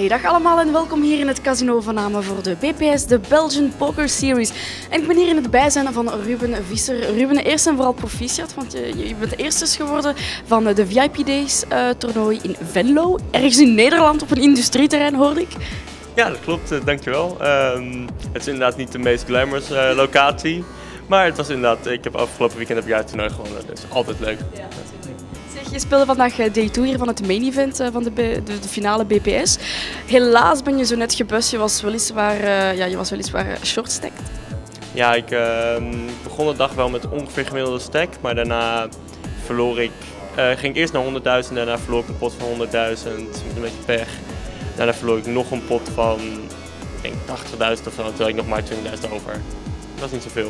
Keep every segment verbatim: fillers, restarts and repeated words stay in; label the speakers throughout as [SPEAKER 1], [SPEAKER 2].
[SPEAKER 1] Hey, dag allemaal en welkom hier in het Casino van Namen voor de B P S, de Belgian Poker Series. En ik ben hier in het bijzijn van Ruben Visser. Ruben, eerst en vooral proficiat, want je, je bent eerste geworden van de V I P Days uh, toernooi in Venlo. Ergens in Nederland op een industrieterrein, hoorde ik.
[SPEAKER 2] Ja, dat klopt, uh, dankjewel. Uh, het is inderdaad niet de meest glamorous uh, locatie. Maar het was inderdaad, ik heb afgelopen weekend heb ik het toernooi gewonnen, dus altijd leuk. Ja.
[SPEAKER 1] Zeg, je speelde vandaag day two hier van het main event van de, de, de finale B P S. Helaas ben je zo net gebust, je was weliswaar, uh, ja, je was weliswaar short-stacked.
[SPEAKER 2] Ja, ik uh, begon de dag wel met ongeveer gemiddelde stack, maar daarna verloor ik, uh, ging ik eerst naar honderdduizend, daarna verloor ik een pot van honderdduizend met een beetje pech. Daarna verloor ik nog een pot van ik denk tachtigduizend of zo, terwijl ik nog maar twintigduizend over. Dat was niet zoveel.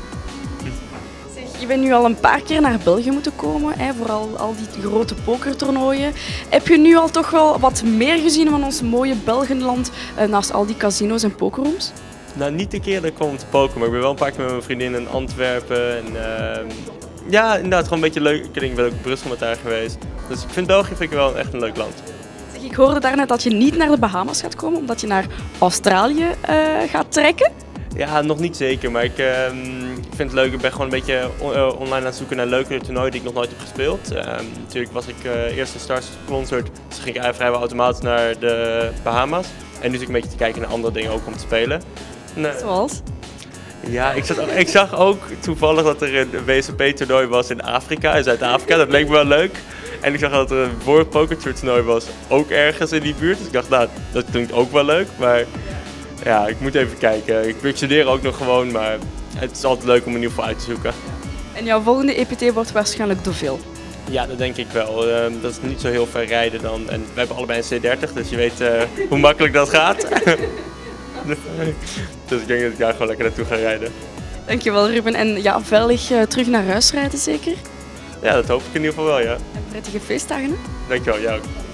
[SPEAKER 1] Je bent nu al een paar keer naar België moeten komen, hè, voor al, al die grote pokertoernooien. Heb je nu al toch wel wat meer gezien van ons mooie Belgenland, eh, naast al die casino's en pokerrooms?
[SPEAKER 2] Nou, niet de keer dat ik kwam om te pokeren, maar ik ben wel een paar keer met mijn vriendin in Antwerpen. En, uh, ja, inderdaad, gewoon een beetje leuk. Ik ben ook in Brussel met haar geweest. Dus ik vind België vind ik wel echt een leuk land.
[SPEAKER 1] Zeg, ik hoorde daarnet dat je niet naar de Bahamas gaat komen, omdat je naar Australië uh, gaat trekken.
[SPEAKER 2] Ja, nog niet zeker, maar ik uh, vind het leuk. Ik ben gewoon een beetje on uh, online aan het zoeken naar leukere toernooien die ik nog nooit heb gespeeld. Uh, natuurlijk was ik uh, eerst een Stars gesponsord, dus ging ik vrijwel automatisch naar de Bahamas. En nu zit ik een beetje te kijken naar andere dingen ook om te spelen. En, uh,
[SPEAKER 1] Zoals?
[SPEAKER 2] Ja, ik, zat, ik zag ook toevallig dat er een W S O P-toernooi was in Afrika, in Zuid-Afrika. Dat leek me wel leuk. En ik zag dat er een World Poker Tour toernooi was, ook ergens in die buurt. Dus ik dacht, nou, dat klinkt ook wel leuk. Maar ja, ik moet even kijken. Ik studeer ook nog gewoon, maar het is altijd leuk om in ieder geval uit te zoeken.
[SPEAKER 1] En jouw volgende E P T wordt waarschijnlijk Deauville.
[SPEAKER 2] Ja, dat denk ik wel. Uh, dat is niet zo heel ver rijden dan. En we hebben allebei een C dertig, dus je weet uh, hoe makkelijk dat gaat. Dus ik denk dat ik daar gewoon lekker naartoe ga rijden.
[SPEAKER 1] Dankjewel Ruben. En ja, veilig uh, terug naar huis rijden zeker?
[SPEAKER 2] Ja, dat hoop ik in ieder geval wel, ja.
[SPEAKER 1] En prettige feestdagen, hè?
[SPEAKER 2] Dankjewel, jou ook.